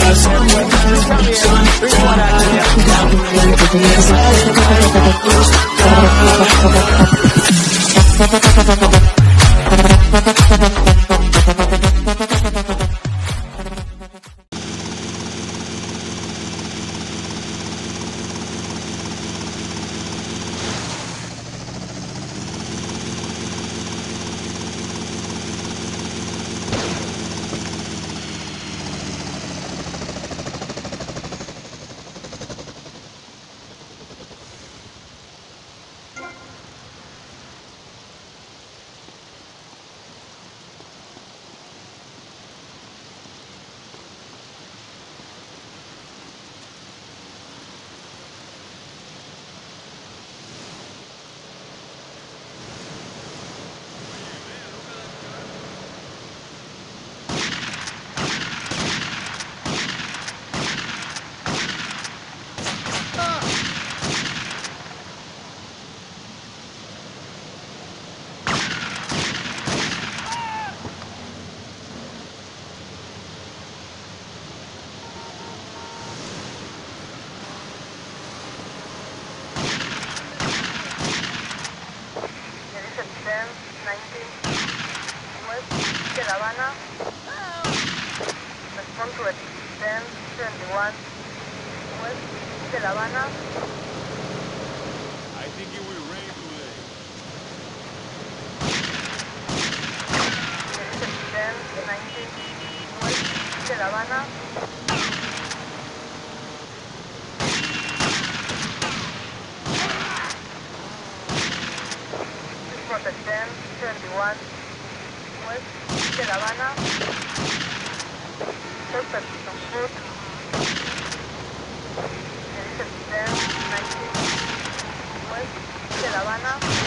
Respond to it. 1071 west de La Habana. I think it will rain today. 1019 west de La Habana. Respond to 1071 west de La Habana. Suspect on foot. There is a 1019 west de La Habana.